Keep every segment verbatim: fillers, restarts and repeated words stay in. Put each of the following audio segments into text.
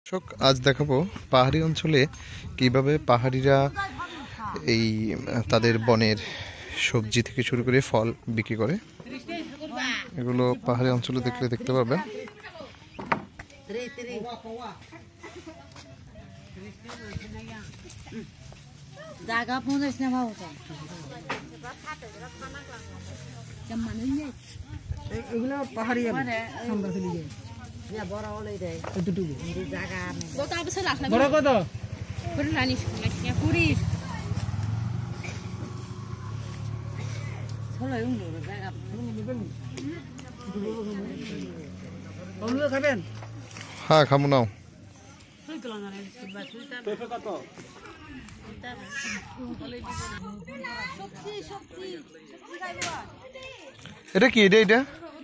দর্শক আজ দেখাবো পাহাড়ি অঞ্চলে কিভাবে পাহাড়িরা এই তাদের বনের সবজি থেকে শুরু করে ফল বিক্রি করে। এগুলো পাহাড়ি অঞ্চলে দেখলে দেখতে পাবেন। জায়গা পৌঁছাইছ না ভাবো এগুলো পাহাড়ি বড় কত খাবেন? হ্যাঁ খাবো নাও। এটা কি? এটা এটা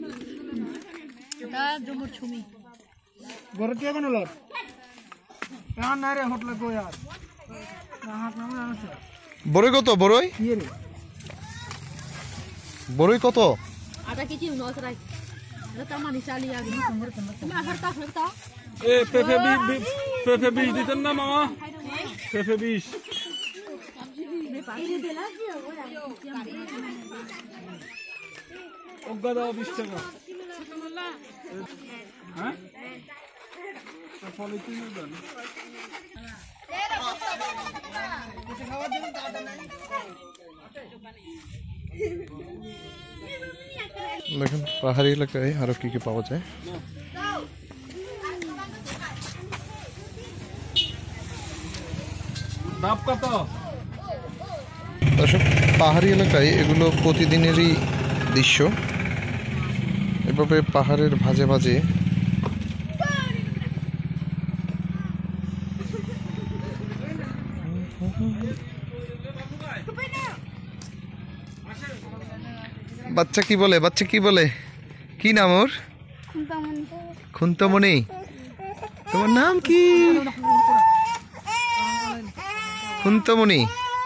বড়ই কত? বড়ই বড়ই কত? ada kecil nol serai ada taman di sali ya gitu cuma harta harta eh P V B P V B diten na mama P V B ওগা দাও বিশ টাকা হ্যাঁ পলিথিনের দাম দেখেন পাহাড়ি এলাকায় আরো কি কি পাওয়া যায়। দর্শক পাহাড়ি এলাকায় এগুলো প্রতিদিনেরই দৃশ্য। এভাবে পাহাড়ের ভাজে ভাজে বাচ্চা কি বলে? বাচ্চা কি বলে? কি নাম ওর? খুন্তমণি। তোমার নাম কি? খুন্তমণি।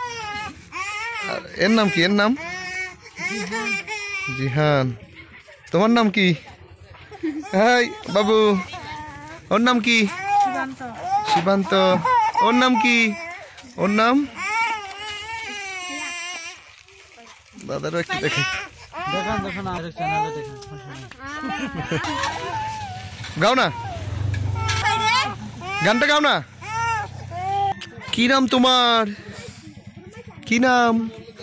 এর নাম কি? এর নাম জিহান। তোমার নাম কি? হাই বাবু, ওর নাম কি? শিবান্ত। ওর নাম কি? ওর নাম দাদারা কি দেখে গাও না, গানটা গাও না। কি নাম তোমার? কি নাম?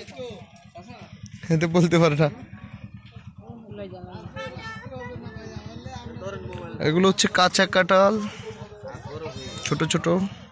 তো বলতে পারে না। এগুলো হচ্ছে কাঁচা কাঁঠাল, ছোট ছোট।